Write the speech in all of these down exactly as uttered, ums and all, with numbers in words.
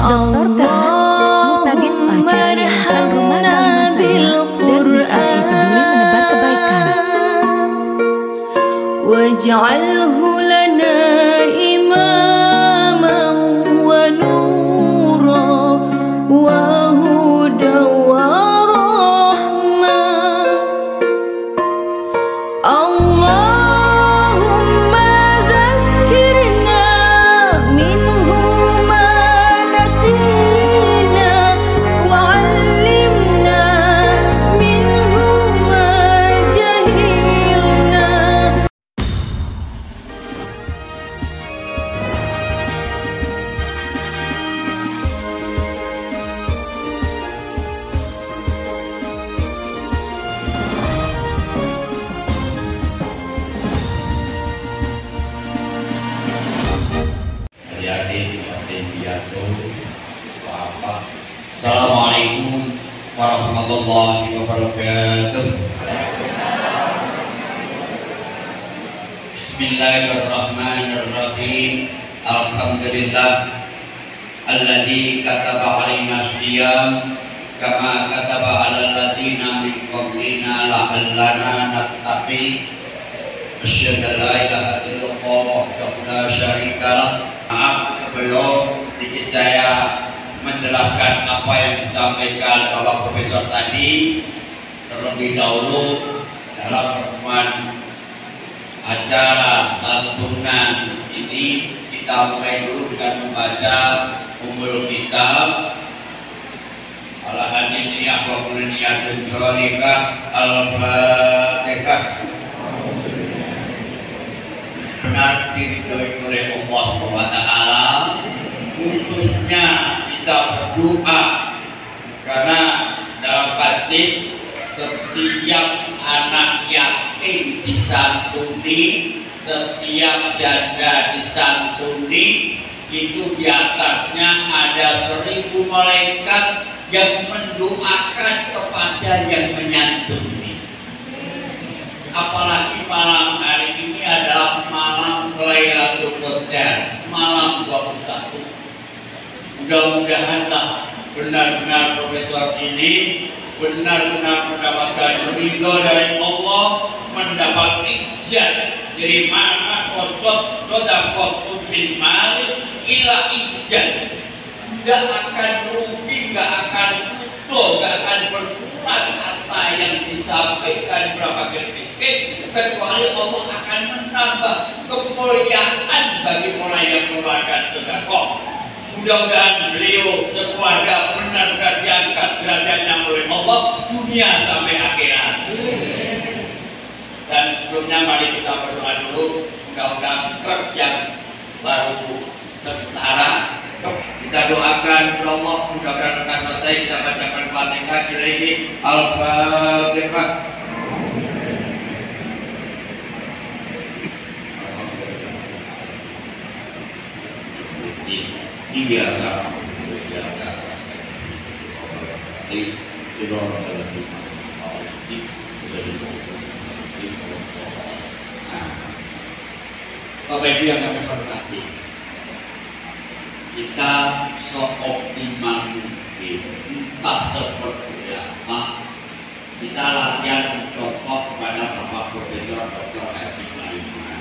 Doktor Mutakin acara Yayasan Rumah Kalimat Saya dan P K I peduli menebar kebaikan. Waj'alhu lana imaman wa nura wa huda wa rahmah. Allahumma dhakkirna minhu ma nasina wa 'allimna minhu ma jahilna. Assalamualaikum warahmatullahi wabarakatuh. Bismillahirrahmanirrahim. Alhamdulillah alladzi kataba alaina siyam kama kataba alal ladzina min qablina la'allana nattaqi. Asyhadu an la ilaha illallah wahdahu la syarikalah. Maaf sebelum sedikit saya menjelaskan apa yang disampaikan Bapak Profesor tadi. Terlebih dahulu dalam pertemuan acara santunan ini kita mulai dulu dengan membaca Ummul Kitab. Ala hadiniyah wa kuliniyatun sholihah. Al-Fatihah. Benar diridhoi oleh Allah subhanahu wa taala, khususnya kita berdoa karena dalam hadis setiap anak yatim disantuni, setiap janda disantuni, itu di atasnya ada seribu malaikat yang mendoakan kepada yang menyantuni. Apalagi malam hari ini adalah malam Lailatul Qadar, malam dua puluh satu. Mudah-mudahanlah benar-benar Profesor ini benar-benar mendapatkan ridho dari Allah, mendapat ijazah dari mana kosot sodaqotun min mal ila ijazah. Gak akan rugi, gak akan utuh, gak akan berkurang harta yang disampaikan berapa kali, kecuali Allah akan menambah kemuliaan bagi orang yang mengeluarkan sedekah. Mudah-mudahan beliau sekeluarga benar-benar diangkat derajatnya oleh Allah dunia sampai akhirat. Dan sebelumnya mari kita berdoa dulu, mudah-mudahan kerja baru sengsara. Kita doakan Allah, mudah-mudahan akan selesai. Kita bacakan Fatihah lagi. Al-Fatihah. Iya kan, iya kan. Itu orang dalam Bapak Ibu yang kami hormati, kita seoptimal mungkin, entah seperti apa, kita latihan mencontoh kepada Bapak Profesor Doktor Haji Maiman.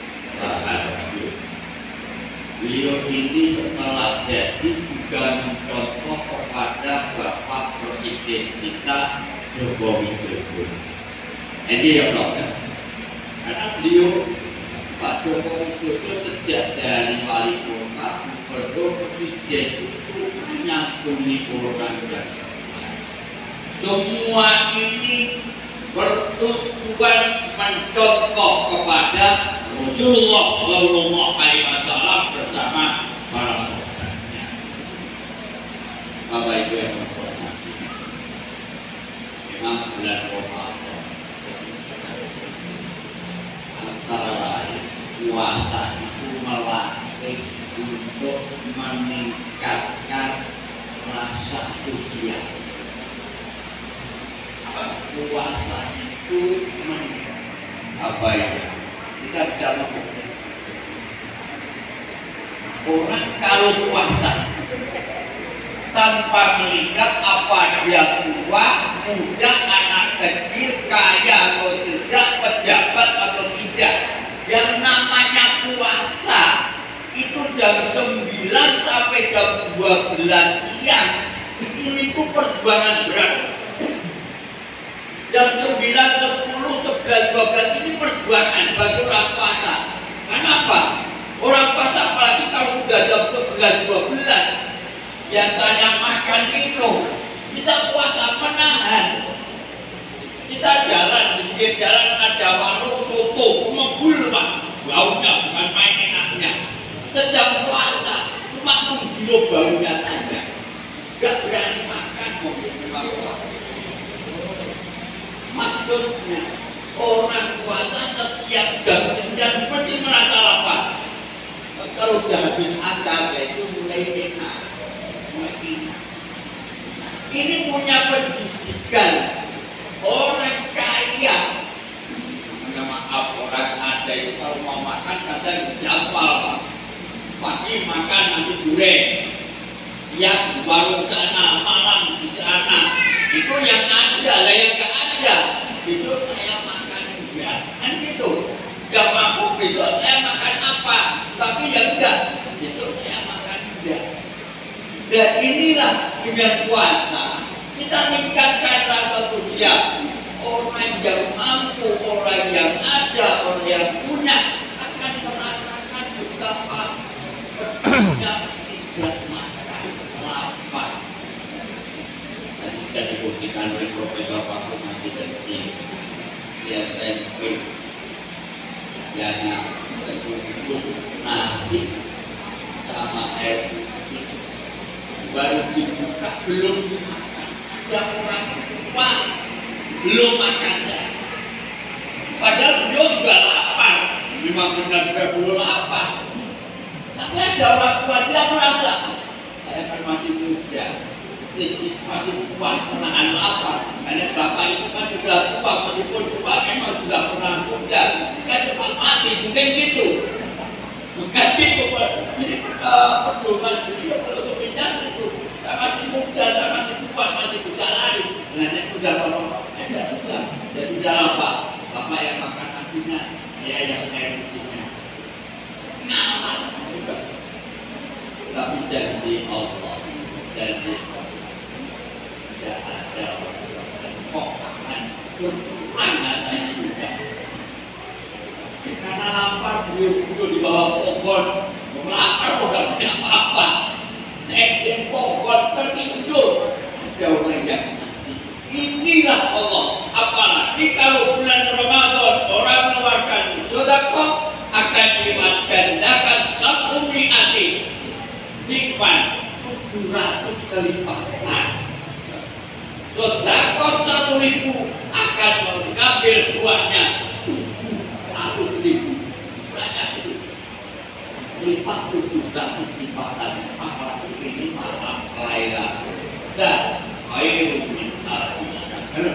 Beliau ini setelah jadi juga mencontoh kepada Bapak Presiden kita Joko Widodo. Ini ya dokter, karena beliau Pak Joko Widodo sejak dari wali kota, gubernur, presiden itu menyambungi orang Jakarta. Semua ini bertujuan mencontoh kepada Rasulullah Shallallahu Alaihi Wasallam bersama para sahabatnya. Bapak Ibu yang hormati, memang bulan Ramadan antara lain puasa itu melatih untuk meningkatkan rasa sosial. Puasa itu men apa ya? Kita bisa membuktikan orang kalau puasa tanpa melihat apa dia tua, muda, anak kecil, kaya atau tidak, pejabat atau tidak. Yang namanya puasa itu jam sembilan sampai jam dua belas siang itu perjuangan berat. Jam sembilan, sepuluh, sebelas, dua belas ini perjuangan bagi orang puasa. Kenapa? Orang puasa apalagi kalau sudah jam sebelas, dua belas biasanya makan minum. Kita puasa menahan. Kita jalan di pinggir jalan ada warung soto, membul pak, baunya bukan main enaknya. Sedang puasa, cuma menggilo baunya saja. Gak berani makan mungkin memang puasa. Maksudnya orang puasa setiap jam sekian pasti merasa lapar. Kalau sudah habis asar itu mulai enak. Ini punya pendidikan orang kaya. Minta maaf, orang ada itu kalau mau makan kadang dijapal pak. Pagi makan nasi goreng, siang di warung sana, malam di sana. Itu yang ada, lah yang gak ada. Besok saya makan enggak, kan gitu. Gak mampu besok saya makan apa, tapi yang enggak, besok saya makan enggak. Dan inilah dengan puasa kita tingkatkan rasa sosial. Orang yang mampu, orang yang ada, orang yang punya akan merasakan betapa pentingnya tidak makan lapar. Dan kita dibuktikan oleh Profesor Pak Masih Kecil di S M P yang terbungkus nasi sama air putih baru dibuka belum dimakan. Ada orang tua belum makan ya. Padahal beliau juga lapar, memang benar-benar belum lapar. Tapi ada orang tua dia merasa saya kan masih muda, masih kuat menahan lapar. Karena bapak itu kan sudah tua, meskipun tua memang sudah pernah muda, kan cepat mati, mungkin gitu. Bukan gitu, ini pedoman beliau kalau kebenaran itu. Saya masih muda, saya masih kuat, masih bisa lari. Nah, ini sudah bapak, ada sudah, dan sudah lapar. Bapak yang makan nasinya, saya yang air putihnya. Ngalah juga. Tapi janji Allah, janji Allah. Tidak ada orang kok akan berkurang katanya juga. Karena lapar beliau-beliau di bawah pohon, lapar udah punya apa-apa. Sekjen pohon tertidur, ada orang yang mati. Inilah Allah. Apalagi kalau bulan Ramadan orang mengeluarkan sedekah akan dilipat gandakan satu mi'ati nikmat tujuh ratus kali lipat. Sedekah satu ribu akan mengambil buahnya tujuh ratus ribu. Banyak itu. Lipat tujuh ratus lipatan. Apalagi ini malam kelahiran. Dan khairun min alfi syahr.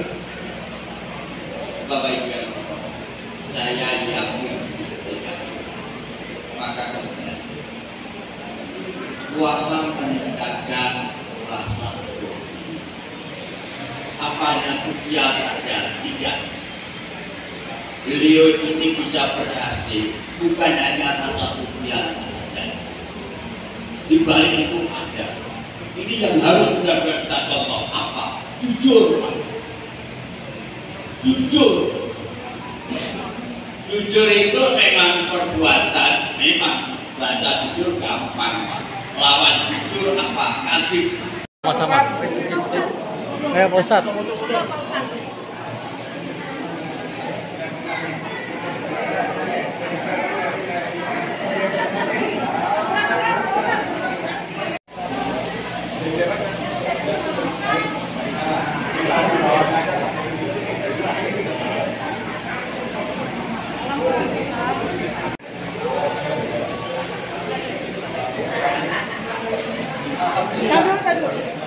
Bapak Ibu yang hormat, saya yakin maka kemudian puasa meningkatkan rasa syukur. Apanya sosial saja tidak. Beliau ini bisa berhasil bukan hanya rasa sosial saja. Di balik itu ada. Ini yang harus benar-benar kita contoh apa? Jujur, Pak. Jujur. Jujur itu memang perbuatan, memang bahasa jujur gampang, Pak. Lawan jujur apa? Kadib. Sama-sama. Ya, Pak Ustadz. Tadu, tadu.